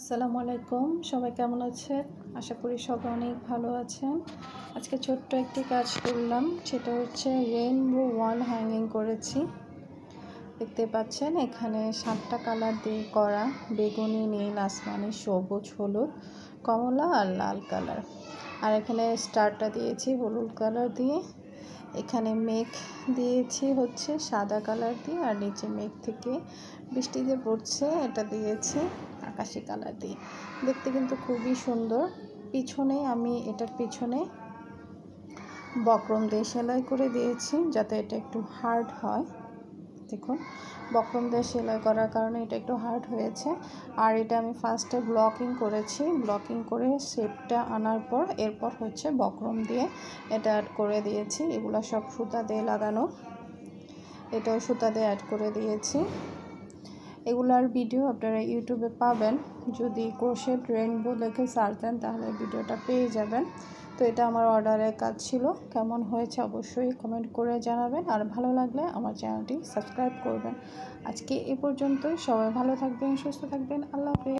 আসসালামু আলাইকুম, সবাই কেমন আছেন? আশা করি সবাই অনেক ভালো আছেন। আজকে ছোট্ট একটি কাজ করলাম, সেটা হচ্ছে রেইনবো ওয়াল হ্যাঙ্গিং করেছি। দেখতে পাচ্ছেন এখানে 7টা কালার দিয়ে করা, বেগুনি, নীল, আসমানি, সবুজ, হলুদ, কমলা আর লাল কালার। আর এখানে স্টারটা দিয়েছি হলুদ কালার দিয়ে। এখানে মেঘ দিয়েছি হচ্ছে সাদা কালার দিয়ে, আর নিচে মেঘ থেকে বৃষ্টি যে পড়ছে এটা দিয়েছি আকাশি কালার দিয়ে। দেখতে কিন্তু খুবই সুন্দর। পিছনে আমি এটার পিছনে বক্রম দিয়ে সেলাই করে দিয়েছি যাতে এটা একটু হার্ড হয়। দেখুন, বক্রম দিয়ে সেলাই করার কারণে এটা একটু হার্ড হয়েছে। আর এটা আমি ফার্স্টে ব্লকিং করেছি, ব্লকিং করে শেপটা আনার পর এরপর হচ্ছে বক্রম দিয়ে এটা অ্যাড করে দিয়েছি। এগুলো সব সুতা দিয়ে লাগানো, এটাও সুতা দিয়ে অ্যাড করে দিয়েছি। এগুলার ভিডিও আপনারা ইউটিউবে পাবেন, যদি ক্রোশেট রেইনবো লিখে সার্চ দেন তাহলে ভিডিওটা পেয়ে যাবেন। তো এটা আমার অর্ডারের কাজ ছিল। কেমন হয়েছে অবশ্যই কমেন্ট করে জানাবেন, আর ভালো লাগলে আমার চ্যানেলটি সাবস্ক্রাইব করবেন। আজকে এ পর্যন্তই। সবাই ভালো থাকবেন, সুস্থ থাকবেন। আল্লাহ হাফেজ।